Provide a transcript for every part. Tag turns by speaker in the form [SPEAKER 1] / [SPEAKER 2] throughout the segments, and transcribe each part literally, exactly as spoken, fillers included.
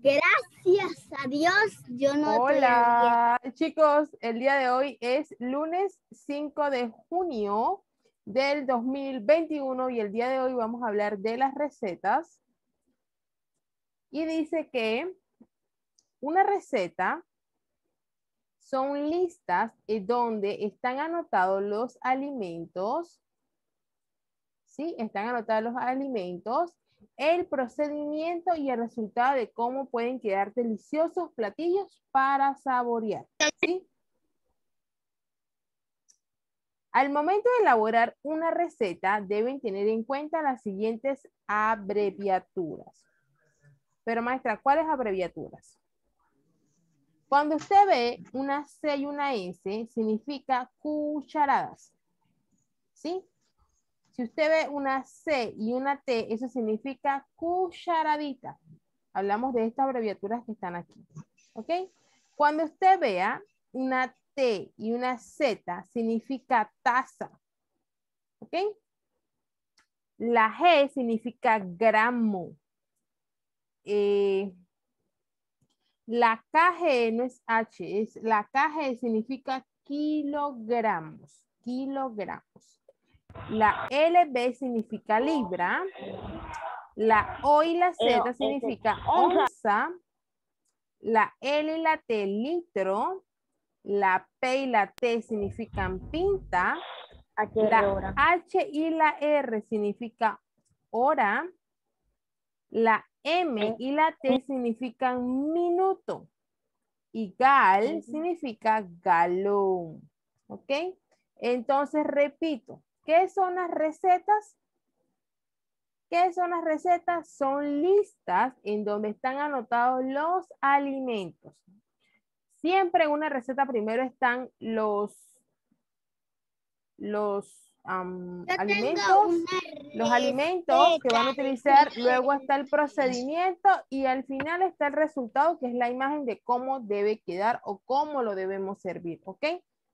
[SPEAKER 1] Gracias a Dios, yo no estoy
[SPEAKER 2] Hola, chicos, el día de hoy es lunes cinco de junio del dos mil veintiuno y el día de hoy vamos a hablar de las recetas. Y dice que una receta son listas en donde están anotados los alimentos, ¿sí? Están anotados los alimentos, el procedimiento y el resultado de cómo pueden quedar deliciosos platillos para saborear, ¿sí? Al momento de elaborar una receta, deben tener en cuenta las siguientes abreviaturas. Pero maestra, ¿cuáles abreviaturas? Cuando usted ve una C y una S, significa cucharadas, ¿sí? Si usted ve una C y una T, eso significa cucharadita. Hablamos de estas abreviaturas que están aquí, ¿ok? Cuando usted vea una T y una Z, significa taza, ¿ok? La G significa gramo. Eh, la K G no es H, es la K G significa kilogramos, kilogramos. La L B significa libra. La O y la Z significa onza. La L y la T litro. La P y la T significan pinta. La H y la R significa hora. La M y la T significan minuto. Y gal significa galón. ¿Ok? Entonces repito, ¿qué son las recetas? ¿Qué son las recetas? Son listas en donde están anotados los alimentos. Siempre en una receta primero están los, los um, alimentos, los alimentos que van a utilizar, luego está el procedimiento y al final está el resultado, que es la imagen de cómo debe quedar o cómo lo debemos servir, ¿ok?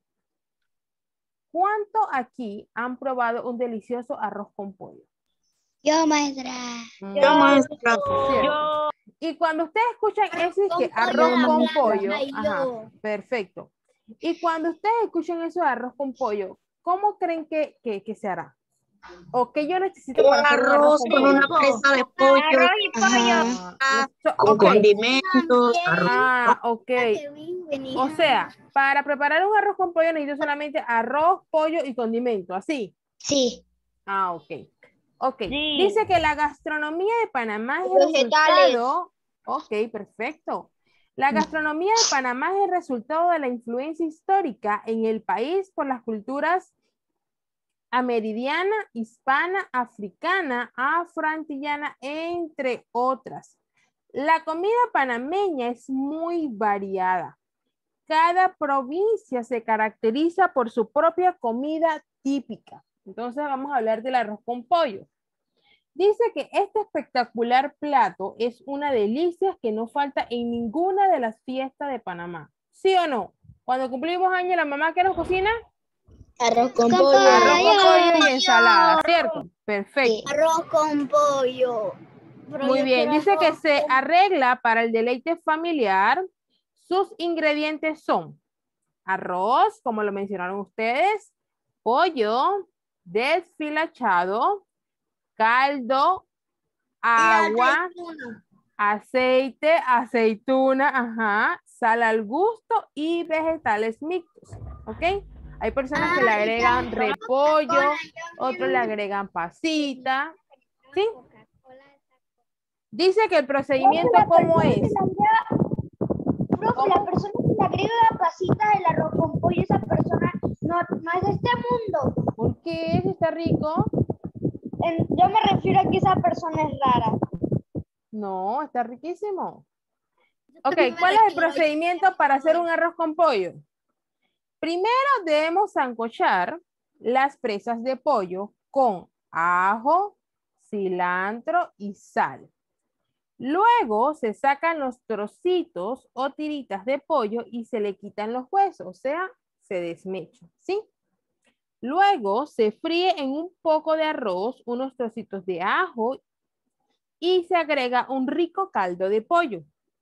[SPEAKER 2] ¿Cuánto aquí han probado un delicioso arroz con pollo?
[SPEAKER 1] Yo, maestra.
[SPEAKER 3] Yo, maestra.
[SPEAKER 2] Yo. Y cuando ustedes escuchan eso, es que arroz con pollo, ajá, perfecto. Y cuando ustedes escuchan eso de arroz con pollo, ¿cómo creen que, que, que se hará? ¿O qué yo necesito para hacer un arroz con,
[SPEAKER 3] con
[SPEAKER 2] pollo?
[SPEAKER 3] una presa de pollo.
[SPEAKER 4] Arroz y pollo.
[SPEAKER 2] Ah,
[SPEAKER 3] Con
[SPEAKER 2] okay.
[SPEAKER 3] condimentos. Arroz.
[SPEAKER 2] Ah, ok. O sea, para preparar un arroz con pollo necesito solamente arroz, pollo y condimento, ¿así?
[SPEAKER 1] Sí.
[SPEAKER 2] Ah, ok. Ok.
[SPEAKER 4] Sí.
[SPEAKER 2] Dice que la gastronomía de Panamá es el
[SPEAKER 1] Vegetales.
[SPEAKER 2] resultado. Ok, perfecto. La gastronomía de Panamá es el resultado de la influencia histórica en el país por las culturas ameridiana, hispana, africana, afroantillana, entre otras. La comida panameña es muy variada. Cada provincia se caracteriza por su propia comida típica. Entonces vamos a hablar del arroz con pollo. Dice que este espectacular plato es una delicia que no falta en ninguna de las fiestas de Panamá. ¿Sí o no? Cuando cumplimos años, la mamá que nos cocina
[SPEAKER 1] Arroz con,
[SPEAKER 2] arroz
[SPEAKER 1] pollo.
[SPEAKER 2] con pollo y ensalada, ¿cierto? Perfecto.
[SPEAKER 1] Sí. Arroz con pollo. Pero
[SPEAKER 2] Muy
[SPEAKER 1] yo
[SPEAKER 2] bien,
[SPEAKER 1] quiero
[SPEAKER 2] dice que
[SPEAKER 1] arroz
[SPEAKER 2] se
[SPEAKER 1] con-
[SPEAKER 2] arregla para el deleite familiar. Sus ingredientes son arroz, como lo mencionaron ustedes, pollo desfilachado, caldo, agua, aceite, aceituna, ajá, sal al gusto y vegetales mixtos, ¿ok? Hay personas que le agregan repollo, otros le agregan pasita, ¿sí? Dice que el procedimiento, ¿cómo es?
[SPEAKER 1] Profe, la persona que le agrega pasitas del arroz con pollo, esa persona no, no es de este mundo.
[SPEAKER 2] ¿Por qué? Si está rico.
[SPEAKER 1] En- yo me refiero a que esa persona es rara.
[SPEAKER 2] No, está riquísimo. Ok, ¿cuál es el procedimiento para hacer un arroz con pollo? Primero debemos sancochar las presas de pollo con ajo, cilantro y sal. Luego se sacan los trocitos o tiritas de pollo y se le quitan los huesos, o sea, se desmechan, ¿sí? Luego se fríe en un poco de arroz unos trocitos de ajo y se agrega un rico caldo de pollo.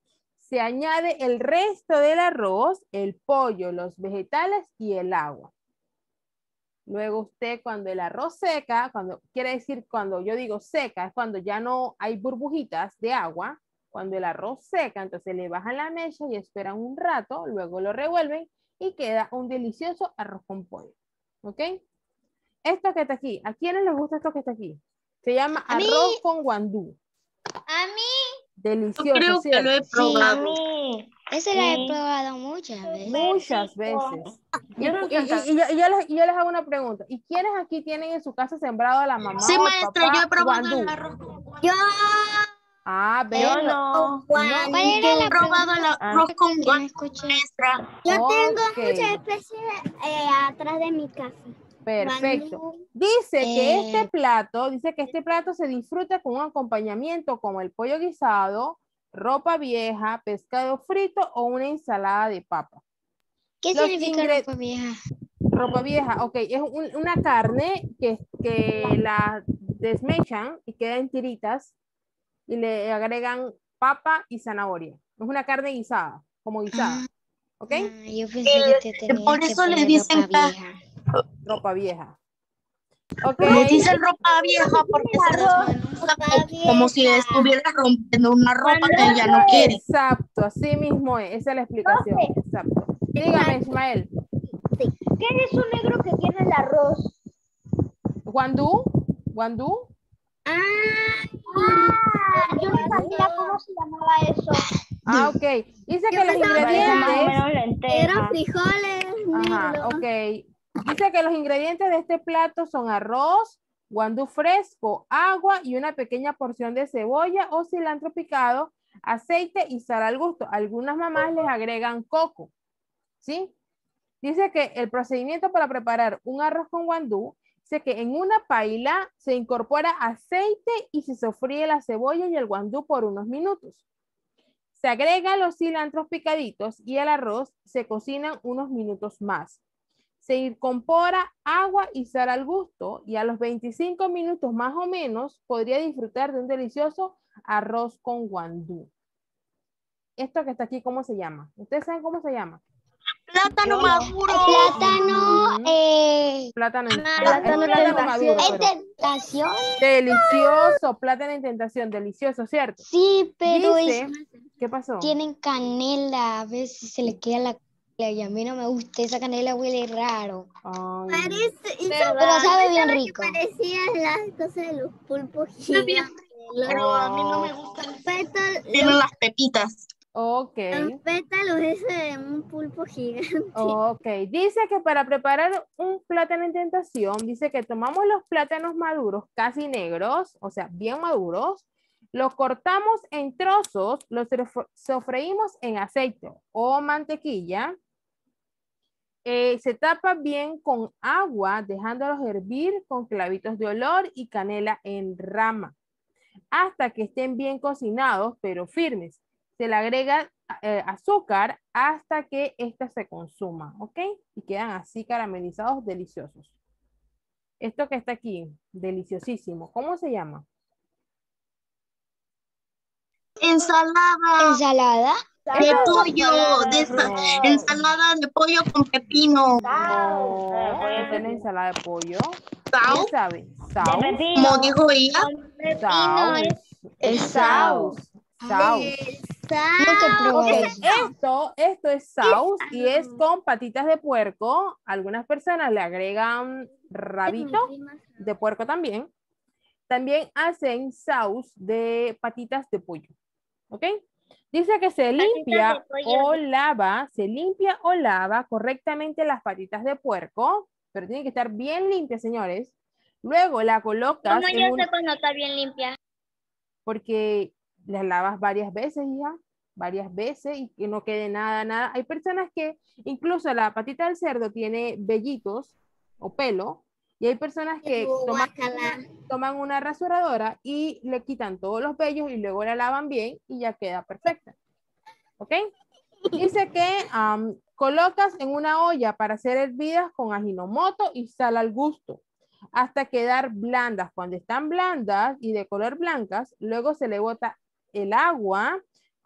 [SPEAKER 2] se añade el resto del arroz, el pollo, los vegetales y el agua. Luego usted cuando el arroz seca, cuando quiere decir cuando yo digo seca, es cuando ya no hay burbujitas de agua. Cuando el arroz seca, entonces le bajan la mecha y esperan un rato, luego lo revuelven y queda un delicioso arroz con pollo. ¿Ok? Esto que está aquí, ¿a quiénes les gusta esto que está aquí? Se llama
[SPEAKER 1] A mí.
[SPEAKER 2] arroz con guandú.
[SPEAKER 1] A mí.
[SPEAKER 2] Delicioso,
[SPEAKER 3] Yo creo que lo he
[SPEAKER 2] ¿cierto?
[SPEAKER 1] Sí, a
[SPEAKER 3] probado.
[SPEAKER 1] mí. Ese la he probado muchas veces.
[SPEAKER 2] Muchas veces. Y,
[SPEAKER 4] Yo no
[SPEAKER 2] y- y- y yo, y yo les, y yo les hago una pregunta. ¿Y quiénes aquí tienen en su casa sembrado a la mamá
[SPEAKER 3] Sí,
[SPEAKER 2] o al
[SPEAKER 3] maestra, yo he
[SPEAKER 2] papá
[SPEAKER 3] probado
[SPEAKER 2] guandú?
[SPEAKER 3] el arroz con guandú.
[SPEAKER 1] Yo.
[SPEAKER 2] Ah, ven.
[SPEAKER 4] Yo no.
[SPEAKER 1] ¿Cuál era
[SPEAKER 3] Yo he
[SPEAKER 1] la
[SPEAKER 3] probado el
[SPEAKER 1] pregunta?
[SPEAKER 3] arroz con
[SPEAKER 1] Que no
[SPEAKER 3] guandú,
[SPEAKER 1] escuché.
[SPEAKER 3] maestra.
[SPEAKER 1] Yo tengo
[SPEAKER 2] Ok.
[SPEAKER 1] muchas especies eh, atrás de mi casa.
[SPEAKER 2] Perfecto.
[SPEAKER 1] Guandú.
[SPEAKER 2] Dice que
[SPEAKER 1] Eh.
[SPEAKER 2] este plato, dice que este plato se disfruta con un acompañamiento como el pollo guisado, ropa vieja, pescado frito o una ensalada de papa.
[SPEAKER 1] ¿Qué
[SPEAKER 2] Los
[SPEAKER 1] significa
[SPEAKER 2] ingre-
[SPEAKER 1] ropa vieja?
[SPEAKER 2] Ropa vieja, ok, es un- una carne que, que la desmechan y queda en tiritas y le agregan papa y zanahoria. Es una carne guisada, como guisada, ¿ok?
[SPEAKER 1] Ah, yo pensé que te tenías
[SPEAKER 3] Por
[SPEAKER 1] que
[SPEAKER 3] eso le
[SPEAKER 1] poner
[SPEAKER 3] dicen
[SPEAKER 1] ropa
[SPEAKER 3] ca-
[SPEAKER 1] vieja.
[SPEAKER 2] Ropa vieja. Ok,
[SPEAKER 3] Le dicen ropa vieja porque se desmenuza co- como si estuviera rompiendo una ropa que ella no quiere.
[SPEAKER 2] exacto, así mismo es, esa es la explicación, exacto. Dígame, Ismael,
[SPEAKER 1] ¿Qué es eso negro que tiene el arroz?
[SPEAKER 2] ¿guandú? ¿Guandú?
[SPEAKER 1] Ah, yo no sabía cómo se llamaba eso.
[SPEAKER 2] Ah, ok. Dice que los
[SPEAKER 4] Parece más o
[SPEAKER 2] ingredientes...
[SPEAKER 4] menos lenteja.
[SPEAKER 1] frijoles
[SPEAKER 2] Ajá, ok. Dice que los ingredientes de este plato son arroz, guandú fresco, agua y una pequeña porción de cebolla o cilantro picado, aceite y sal al gusto. Algunas mamás les agregan coco, ¿sí? Dice que el procedimiento para preparar un arroz con guandú, dice que en una paila se incorpora aceite y se sofríe la cebolla y el guandú por unos minutos. Se agregan los cilantros picaditos y el arroz se cocinan unos minutos más. Se incorpora agua y sal al gusto y a los veinticinco minutos más o menos podría disfrutar de un delicioso arroz con guandú. Esto que está aquí, ¿cómo se llama? ¿Ustedes saben cómo se llama?
[SPEAKER 3] Plátano
[SPEAKER 4] Yo no.
[SPEAKER 3] maduro.
[SPEAKER 1] Plátano,
[SPEAKER 2] Ujú.
[SPEAKER 1] eh,
[SPEAKER 2] Plátano, en-
[SPEAKER 1] Ah,
[SPEAKER 2] ajá, es
[SPEAKER 4] plátano
[SPEAKER 2] plátano
[SPEAKER 4] tentación.
[SPEAKER 2] maduro,
[SPEAKER 1] ¿es
[SPEAKER 2] pero
[SPEAKER 1] tentación?
[SPEAKER 2] delicioso, plátano en tentación, delicioso, ¿cierto?
[SPEAKER 1] Sí, pero
[SPEAKER 2] Dice,
[SPEAKER 1] es,
[SPEAKER 2] ¿qué pasó?
[SPEAKER 1] tienen canela, a veces se le queda la canela y a mí no me gusta, esa canela huele raro.
[SPEAKER 2] Ay,
[SPEAKER 1] Pero sabe bien rico.
[SPEAKER 5] Parecía las cosas de los pulpos
[SPEAKER 3] Está bien,
[SPEAKER 5] gigantes.
[SPEAKER 3] pero a mí no me
[SPEAKER 2] oh,
[SPEAKER 3] gustan.
[SPEAKER 5] Pétalos,
[SPEAKER 3] Tiene las pepitas.
[SPEAKER 2] ok.
[SPEAKER 5] los pétalos ese de un pulpo gigante.
[SPEAKER 2] Ok, dice que para preparar un plátano en tentación, dice que tomamos los plátanos maduros, casi negros, o sea, bien maduros, los cortamos en trozos, los sofre- sofreímos en aceite o mantequilla, eh, se tapa bien con agua, dejándolos hervir con clavitos de olor y canela en rama, hasta que estén bien cocinados, pero firmes. Se le agrega eh, azúcar hasta que ésta se consuma, ¿ok? Y quedan así caramelizados, deliciosos. Esto que está aquí, deliciosísimo. ¿Cómo se llama?
[SPEAKER 3] Ensalada
[SPEAKER 1] ¿Ensalada?
[SPEAKER 3] de
[SPEAKER 2] Esto-
[SPEAKER 3] pollo, de esa-
[SPEAKER 2] No.
[SPEAKER 3] ensalada de pollo con pepino.
[SPEAKER 2] No,
[SPEAKER 4] Eh,
[SPEAKER 2] esta es la ensalada de pollo.
[SPEAKER 3] Sal,
[SPEAKER 2] ¿Quién sabe?
[SPEAKER 4] De
[SPEAKER 2] Saus.
[SPEAKER 4] pepino.
[SPEAKER 3] como dijo ella.
[SPEAKER 2] Saus.
[SPEAKER 1] es
[SPEAKER 2] Saus. Saus.
[SPEAKER 1] Nunca he probado eso.
[SPEAKER 2] Esto, esto es saus y es con patitas de puerco. Algunas personas le agregan rabito de puerco también. También hacen saus de patitas de pollo. ¿Ok? Dice que se limpia
[SPEAKER 5] de pollo.
[SPEAKER 2] o lava, se limpia o lava correctamente las patitas de puerco, pero tienen que estar bien limpias, señores. Luego la colocas
[SPEAKER 5] ¿Cómo
[SPEAKER 2] en
[SPEAKER 5] yo
[SPEAKER 2] un...
[SPEAKER 5] sé cuando está bien limpia?
[SPEAKER 2] porque las lavas varias veces, hija, varias veces y que no quede nada, nada. Hay personas que incluso la patita del cerdo tiene vellitos o pelo y hay personas que toman una, toman una rasuradora y le quitan todos los vellos y luego la lavan bien y ya queda perfecta. ¿Ok? Dice que um, colocas en una olla para ser hervidas con ajinomoto y sal al gusto hasta quedar blandas. Cuando están blandas y de color blancas, luego se le bota el agua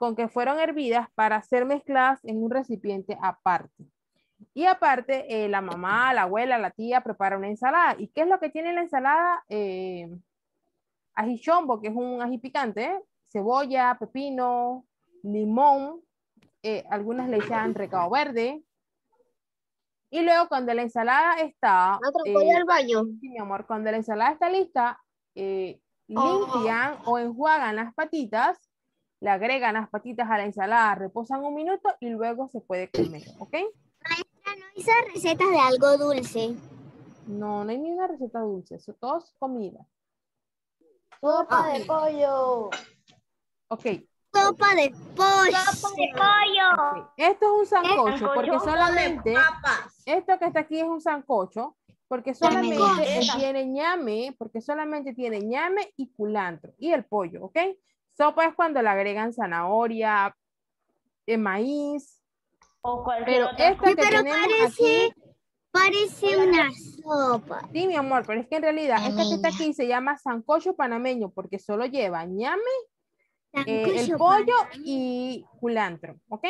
[SPEAKER 2] con que fueron hervidas para ser mezcladas en un recipiente aparte. Y aparte, eh, la mamá, la abuela, la tía prepara una ensalada. ¿Y qué es lo que tiene la ensalada? Eh, ají chombo, que es un ají picante, ¿eh? Cebolla, pepino, limón, eh, algunas le echan recado verde. Y luego cuando la ensalada está...
[SPEAKER 3] ¿Voy
[SPEAKER 2] eh,
[SPEAKER 3] al baño?
[SPEAKER 2] sí, mi amor, cuando la ensalada está lista, eh, limpian o enjuagan las patitas, le agregan las patitas a la ensalada, reposan un minuto y luego se puede comer, ¿ok?
[SPEAKER 5] Maestra, no hizo recetas de algo dulce.
[SPEAKER 2] No, no hay ni una receta dulce, eso todo es comida.
[SPEAKER 1] Sopa de pollo.
[SPEAKER 2] Ok.
[SPEAKER 5] Sopa de pollo.
[SPEAKER 1] Sopa de pollo.
[SPEAKER 2] Ok. Esto es un sancocho,
[SPEAKER 1] sancocho
[SPEAKER 2] porque solamente, esto que está aquí es un sancocho, porque solamente eh, tiene ñame, porque solamente tiene ñame y culantro, y el pollo, ¿ok? Sopa es cuando le agregan zanahoria, eh, maíz,
[SPEAKER 1] O cualquier
[SPEAKER 2] pero
[SPEAKER 1] otra
[SPEAKER 2] esta
[SPEAKER 5] Sí,
[SPEAKER 2] que
[SPEAKER 5] pero
[SPEAKER 2] tenemos
[SPEAKER 5] parece,
[SPEAKER 2] aquí,
[SPEAKER 5] parece una sopa.
[SPEAKER 2] sí, mi amor, pero es que en realidad esta que está aquí se llama sancocho panameño, porque solo lleva ñame, eh, el
[SPEAKER 5] Sancocho
[SPEAKER 2] pollo
[SPEAKER 5] para-
[SPEAKER 2] y culantro, ¿ok?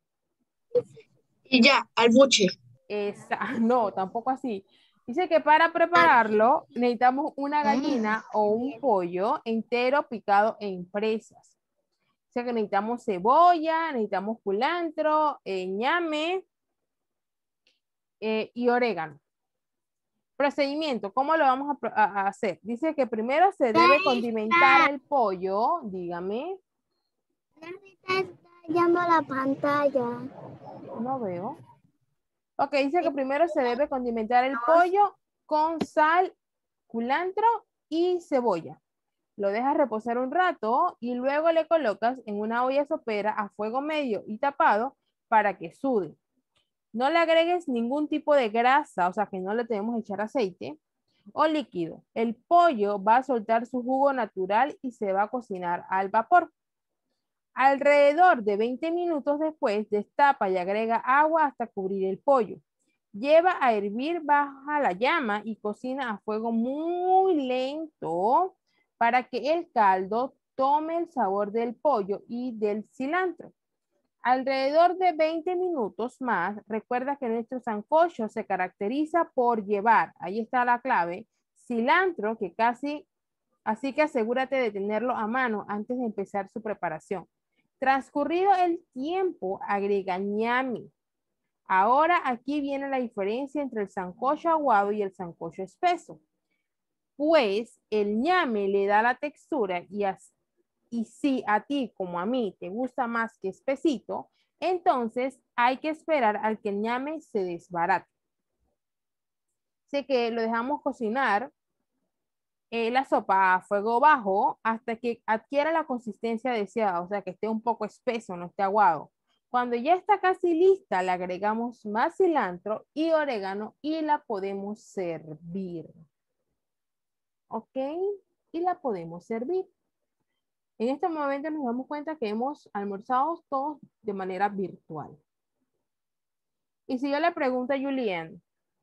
[SPEAKER 3] Y ya, al buche.
[SPEAKER 2] Esa, no, tampoco así. Dice que para prepararlo necesitamos una gallina o un pollo entero picado en presas. O sea que necesitamos cebolla, necesitamos culantro, eh, ñame eh, y orégano. Procedimiento, ¿cómo lo vamos a, a- a hacer? Dice que primero se debe condimentar el pollo, dígame.
[SPEAKER 5] Está estallando la pantalla.
[SPEAKER 2] No veo. Ok, dice que primero se debe condimentar el pollo con sal, culantro y cebolla. Lo dejas reposar un rato y luego le colocas en una olla sopera a fuego medio y tapado para que sude. No le agregues ningún tipo de grasa, o sea que no le tenemos que echar aceite o líquido. El pollo va a soltar su jugo natural y se va a cocinar al vapor. Alrededor de veinte minutos después, destapa y agrega agua hasta cubrir el pollo. Lleva a hervir baja la llama y cocina a fuego muy lento para que el caldo tome el sabor del pollo y del cilantro. Alrededor de veinte minutos más, recuerda que nuestro sancocho se caracteriza por llevar, ahí está la clave, cilantro, que casi, así que asegúrate de tenerlo a mano antes de empezar su preparación. Transcurrido el tiempo, agrega ñame. Ahora aquí viene la diferencia entre el sancocho aguado y el sancocho espeso. Pues el ñame le da la textura y, as, y si a ti como a mí te gusta más que espesito, entonces hay que esperar al que el ñame se desbarate. Así que lo dejamos cocinar eh, la sopa a fuego bajo hasta que adquiera la consistencia deseada, o sea que esté un poco espeso, no esté aguado. Cuando ya está casi lista, le agregamos más cilantro y orégano y la podemos servir. ¿Ok? Y la podemos servir. En este momento nos damos cuenta que hemos almorzado todos de manera virtual. Y si yo le pregunto a Julián,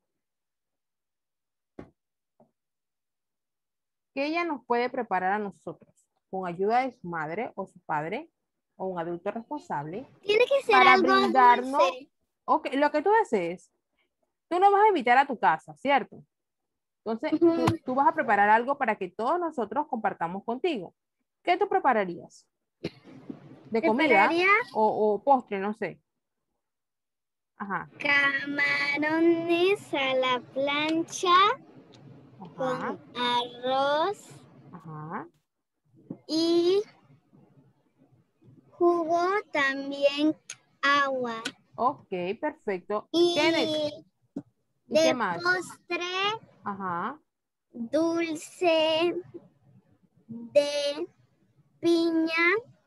[SPEAKER 2] ¿qué ella nos puede preparar a nosotros con ayuda de su madre o su padre o un adulto responsable
[SPEAKER 5] Tiene que ser
[SPEAKER 2] para
[SPEAKER 5] algo
[SPEAKER 2] brindarnos?
[SPEAKER 5] dulce.
[SPEAKER 2] Ok, lo que tú desees. Tú nos vas a invitar a tu casa, ¿cierto? Entonces, tú, tú vas a preparar algo para que todos nosotros compartamos contigo. ¿Qué tú prepararías? ¿De comida?
[SPEAKER 5] Prepararía
[SPEAKER 2] O, o postre, no sé. Ajá.
[SPEAKER 5] camarones a la plancha
[SPEAKER 2] Ajá.
[SPEAKER 5] con arroz
[SPEAKER 2] Ajá.
[SPEAKER 5] y jugo, también agua.
[SPEAKER 2] Ok, perfecto.
[SPEAKER 5] Y
[SPEAKER 2] ¿Qué, ¿Y
[SPEAKER 5] de
[SPEAKER 2] qué más?
[SPEAKER 5] postre,
[SPEAKER 2] Ajá.
[SPEAKER 5] dulce de piña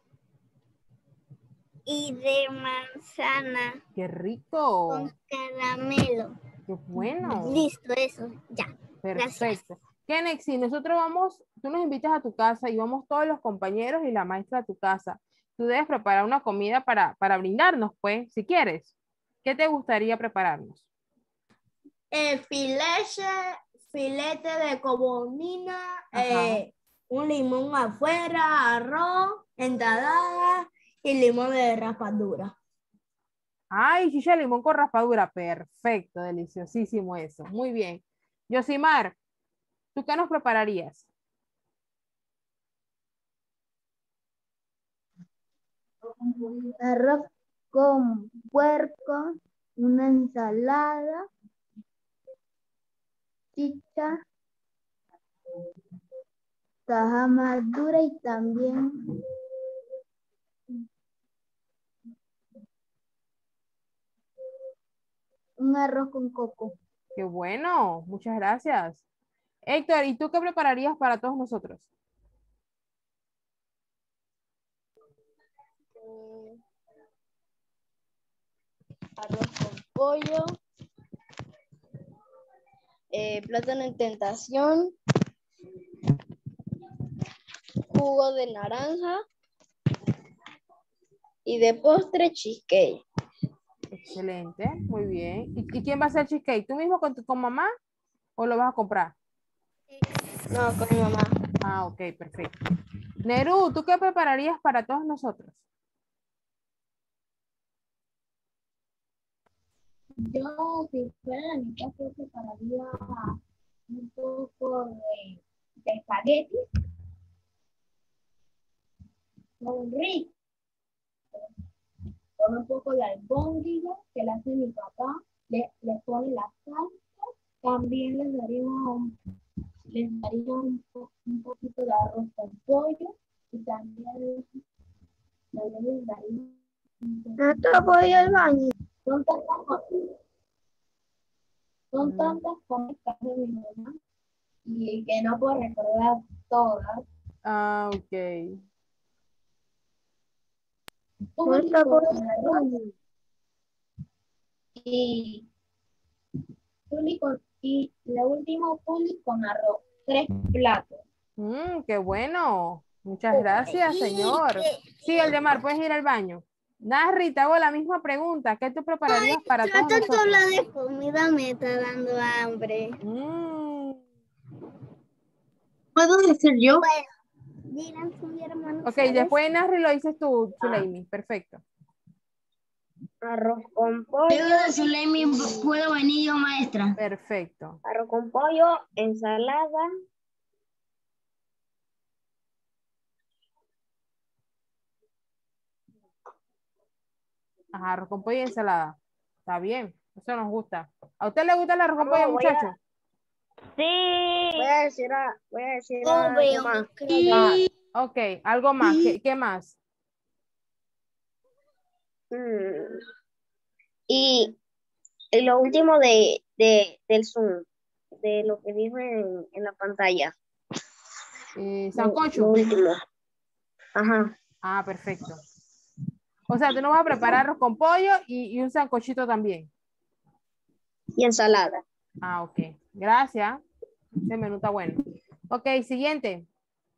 [SPEAKER 5] y de manzana
[SPEAKER 2] ¡Qué rico!
[SPEAKER 5] con caramelo.
[SPEAKER 2] ¡Qué bueno!
[SPEAKER 5] Listo, eso, ya.
[SPEAKER 2] Perfecto. Kenexi, nosotros vamos, tú nos invitas a tu casa y vamos todos los compañeros y la maestra a tu casa. Tú debes preparar una comida para, para brindarnos, pues, si quieres. ¿Qué te gustaría prepararnos?
[SPEAKER 4] Eh, filete, filete de cobonina,
[SPEAKER 2] Ajá.
[SPEAKER 4] eh, un limón afuera, arroz, ensalada Y limón de raspadura.
[SPEAKER 2] Ay, chicha de limón con raspadura. Perfecto, deliciosísimo eso. Muy bien. Yosimar, ¿tú qué nos prepararías?
[SPEAKER 1] Arroz con puerco, una ensalada, chicha, taja madura y también un arroz con coco.
[SPEAKER 2] Qué bueno, muchas gracias. Héctor, ¿y tú qué prepararías para todos nosotros?
[SPEAKER 6] Arroz con pollo, eh, plátano en tentación, jugo de naranja y de postre cheesecake.
[SPEAKER 2] Excelente, muy bien. ¿Y, y quién va a hacer cheesecake? ¿Tú mismo con, tu, con mamá o lo vas a comprar?
[SPEAKER 6] No, con mi mamá.
[SPEAKER 2] Ah, ok, perfecto. Neru, ¿tú qué prepararías para todos nosotros?
[SPEAKER 1] Yo, si fuera de mi casa, prepararía un poco de, de espagueti con rico, con un poco de albóndiga que le hace mi papá, le, le pone la salsa, también les daría un, les daría un, po- un poquito de arroz con pollo y también, también les daría un poquito
[SPEAKER 5] ¿No voy al baño?
[SPEAKER 1] Son tantas cosas, son tantas cosas que hace mi mamá y que no puedo recordar todas.
[SPEAKER 2] Ah, ok.
[SPEAKER 1] Puli con arroz y puli con, y la última puli con arroz. Tres platos.
[SPEAKER 2] Mm, qué bueno. Muchas gracias, señor. Sí, Aldemar, puedes ir al baño. Narri, te hago la misma pregunta. ¿Qué tú prepararías para todos
[SPEAKER 5] Tanto
[SPEAKER 2] nosotros?
[SPEAKER 5] hablar de comida me está dando hambre.
[SPEAKER 2] Mm,
[SPEAKER 3] ¿Puedo decir yo?
[SPEAKER 5] Dirán su mi hermano.
[SPEAKER 2] ok,
[SPEAKER 5] ¿sabes?
[SPEAKER 2] después de Narri lo dices tú, Zuleimi. Perfecto.
[SPEAKER 1] Arroz con pollo.
[SPEAKER 3] Luego de Zulemi puedo venir yo, maestra.
[SPEAKER 2] Perfecto.
[SPEAKER 1] Arroz con pollo, ensalada.
[SPEAKER 2] Ajá, arroz con pollo y ensalada. Está bien, eso nos gusta. ¿A usted le gusta el arroz con
[SPEAKER 1] Vamos,
[SPEAKER 2] pollo,
[SPEAKER 1] voy a-
[SPEAKER 2] muchacho?
[SPEAKER 1] Sí. Voy a decir, a, voy a decir
[SPEAKER 5] Oh,
[SPEAKER 1] a- ¿qué
[SPEAKER 5] veo,
[SPEAKER 1] más?
[SPEAKER 5] no creo.
[SPEAKER 2] Ah, ok, algo más. ¿Qué, qué más?
[SPEAKER 1] Mm. Y, y lo último de, de, del Zoom, de lo que dijo en, en la pantalla.
[SPEAKER 2] Eh,
[SPEAKER 1] Lo,
[SPEAKER 2] sancocho.
[SPEAKER 1] lo último. Ajá.
[SPEAKER 2] Ah, perfecto. O sea, tú nos vas a preparar arroz con pollo y, y un sancochito también.
[SPEAKER 1] Y ensalada.
[SPEAKER 2] Ah, ok. Gracias. Ese menú está bueno. Ok, siguiente.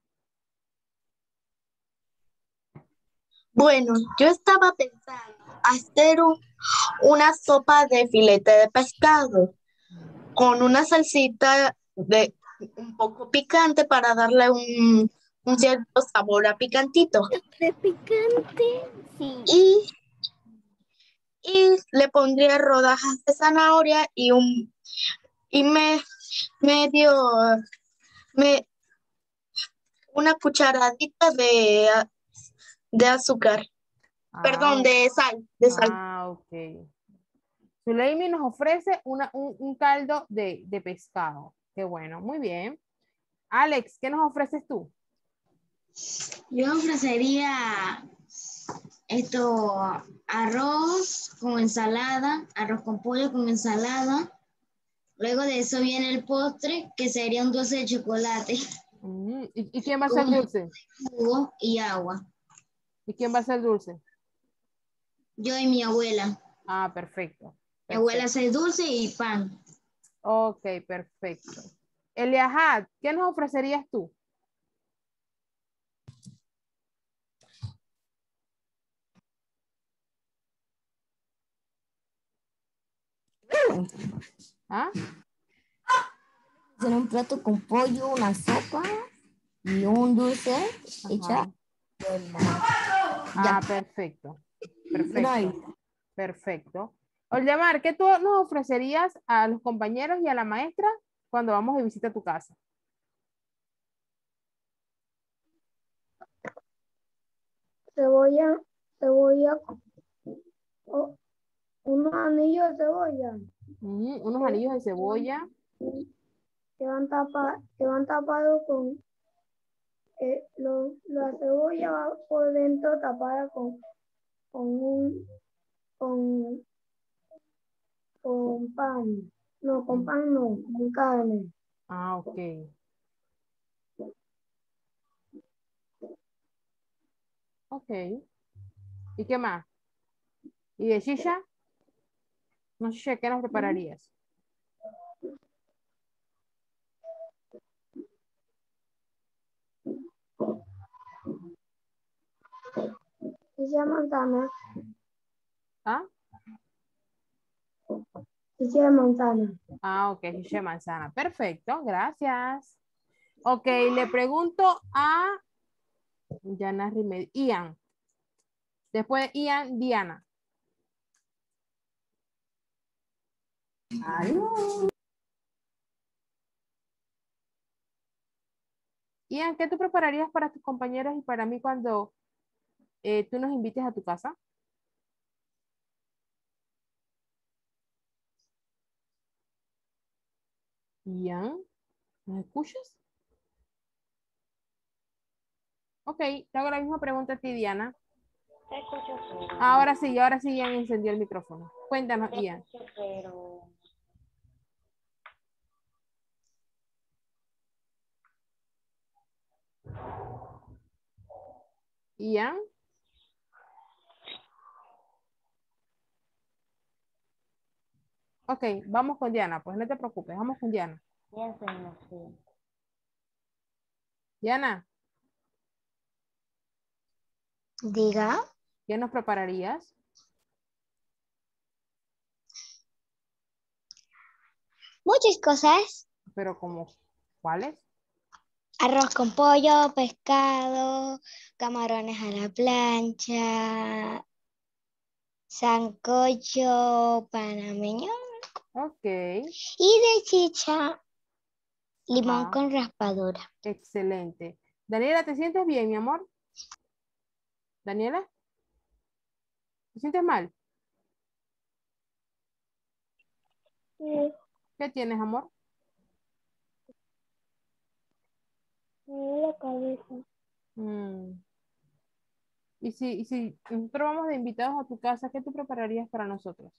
[SPEAKER 3] Bueno, yo estaba pensando hacer un- una sopa de filete de pescado con una salsita de un poco picante para darle un, un cierto sabor a picantito.
[SPEAKER 5] ¿De picante? Sí.
[SPEAKER 3] Y, y le pondría rodajas de zanahoria y un y me medio me una cucharadita de, de azúcar,
[SPEAKER 2] Ah,
[SPEAKER 3] perdón,
[SPEAKER 2] ok.
[SPEAKER 3] de sal, de sal.
[SPEAKER 2] Ah, ok. Zuleimi nos ofrece una, un, un caldo de, de pescado. Qué bueno, muy bien. Alex, ¿qué nos ofreces tú?
[SPEAKER 3] Yo ofrecería esto, arroz con ensalada, arroz con pollo con ensalada. Luego de eso viene el postre, que sería un dulce de chocolate,
[SPEAKER 2] Mm, ¿Y, y quién va a ser
[SPEAKER 3] con
[SPEAKER 2] dulce?
[SPEAKER 3] jugo y agua.
[SPEAKER 2] ¿Y quién va a ser dulce?
[SPEAKER 3] Yo y mi abuela.
[SPEAKER 2] Ah, perfecto.
[SPEAKER 3] Mi abuela
[SPEAKER 2] Perfecto.
[SPEAKER 3] hace dulce y pan.
[SPEAKER 2] Ok, perfecto. Eliahad, ¿qué nos ofrecerías tú? ¿Ah?
[SPEAKER 5] Hacer un plato con pollo, una sopa y un dulce hecha
[SPEAKER 2] Ajá.
[SPEAKER 5] de mar.
[SPEAKER 2] Ah, perfecto. Perfecto.
[SPEAKER 4] Right.
[SPEAKER 2] Perfecto. Oldemar, ¿qué tú nos ofrecerías a los compañeros y a la maestra cuando vamos de visita a tu casa?
[SPEAKER 1] Cebolla, cebolla, o unos anillos de cebolla
[SPEAKER 2] Mm, unos anillos de cebolla.
[SPEAKER 1] que van, tapa, que van tapados con, eh, lo- la cebolla va por dentro tapada con, con un, con, con pan. No, con pan no, con carne.
[SPEAKER 2] Ah, ok. Ok. ¿Y qué más? ¿Y de shisha? No sé, ¿qué nos prepararías?
[SPEAKER 1] Y se manzana,
[SPEAKER 2] ¿Ah?
[SPEAKER 1] y se manzana.
[SPEAKER 2] Ah, ok, shisha de manzana. Perfecto, gracias. Ok, le pregunto a Yana Rimed. Ian. Después de Ian, Diana. Ian, ¿qué tú prepararías para tus compañeros y para mí cuando eh, tú nos invites a tu casa? Ian, ¿nos escuchas? Ok, te hago la misma pregunta a ti, Diana.
[SPEAKER 6] Te escucho, pero,
[SPEAKER 2] Ahora sí, ahora sí Ian encendió el micrófono. Cuéntanos,
[SPEAKER 6] te
[SPEAKER 2] Ian.
[SPEAKER 6] escucho, pero
[SPEAKER 2] Ian. Ok, vamos con Diana, pues no te preocupes, vamos con Diana.
[SPEAKER 6] pienso en no sé.
[SPEAKER 2] Diana,
[SPEAKER 3] Diga.
[SPEAKER 2] ¿qué nos prepararías?
[SPEAKER 5] Muchas cosas.
[SPEAKER 2] Pero como, ¿cuáles?
[SPEAKER 5] Arroz con pollo, pescado, camarones a la plancha, sancocho panameño
[SPEAKER 2] Ok,
[SPEAKER 5] y de chicha, limón
[SPEAKER 2] ajá,
[SPEAKER 5] con raspadura.
[SPEAKER 2] excelente. Daniela, ¿te sientes bien, mi amor? Daniela, ¿te sientes mal?
[SPEAKER 1] Sí,
[SPEAKER 2] ¿Qué tienes, amor?
[SPEAKER 1] me duele la cabeza.
[SPEAKER 2] Mm. Y si, y si nosotros vamos de invitados a tu casa, ¿qué tú prepararías para nosotros?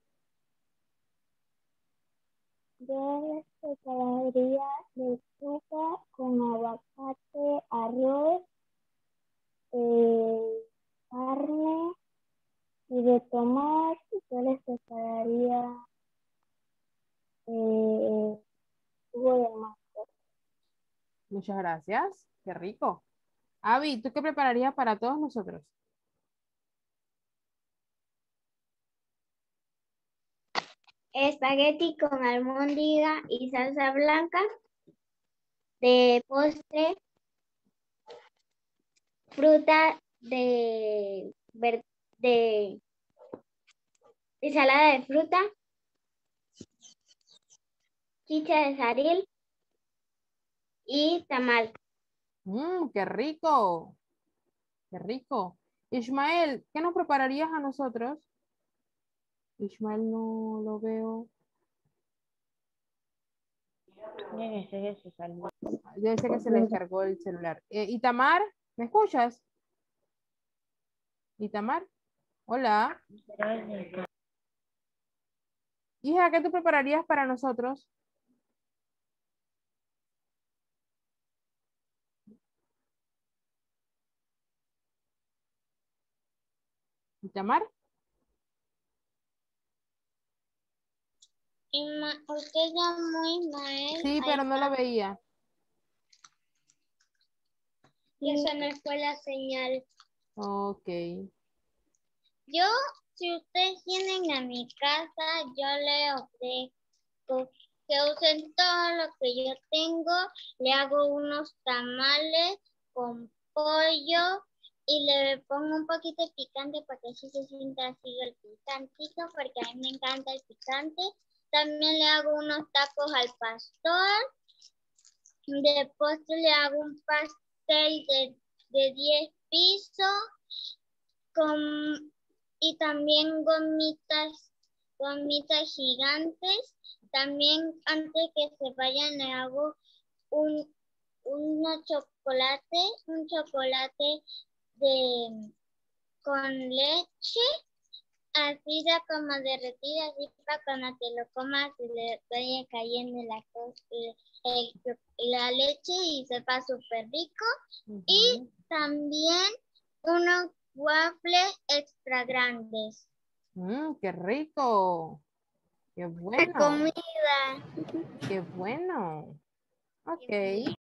[SPEAKER 1] Yo les prepararía lechuga con aguacate, arroz, eh, carne y de tomate. Yo les prepararía eh, jugo de mango.
[SPEAKER 2] Muchas gracias. Qué rico. Avi, ¿tú qué prepararías para todos nosotros?
[SPEAKER 5] Espagueti con almóndiga y salsa blanca. De postre, fruta de, ver- de ensalada de fruta, chicha de saril y tamal.
[SPEAKER 2] Mmm, qué rico. Qué rico. Ismael, ¿qué nos prepararías a nosotros? Ismael no lo veo.
[SPEAKER 6] Debe ser que se salió.
[SPEAKER 2] Debe ser que se le descargó el celular. Eh, Itamar, ¿me escuchas? Itamar, hola.
[SPEAKER 6] Pero es de-
[SPEAKER 2] Hija, ¿qué tú prepararías para nosotros? Itamar.
[SPEAKER 5] Usted llamó Ismael.
[SPEAKER 2] Sí, pero no lo veía.
[SPEAKER 5] Y eso no fue la señal.
[SPEAKER 2] Ok.
[SPEAKER 5] Yo, si ustedes vienen a mi casa, yo le ofrezco que usen todo lo que yo tengo. Le hago unos tamales con pollo y le pongo un poquito de picante para que así se sienta así el picantito, porque a mí me encanta el picante. También le hago unos tacos al pastor. De postre le hago un pastel de, de diez pisos con, y también gomitas, gomitas gigantes. También antes que se vayan le hago un, un chocolate, un chocolate de, con leche, así de como derretida, así para cuando te lo comas y le vaya cayendo la, el, la leche y sepa súper rico.
[SPEAKER 2] Ujú.
[SPEAKER 5] Y también unos waffles extra grandes.
[SPEAKER 2] Mm, qué rico. Qué
[SPEAKER 5] La
[SPEAKER 2] bueno.
[SPEAKER 5] comida.
[SPEAKER 2] Qué bueno. Ok.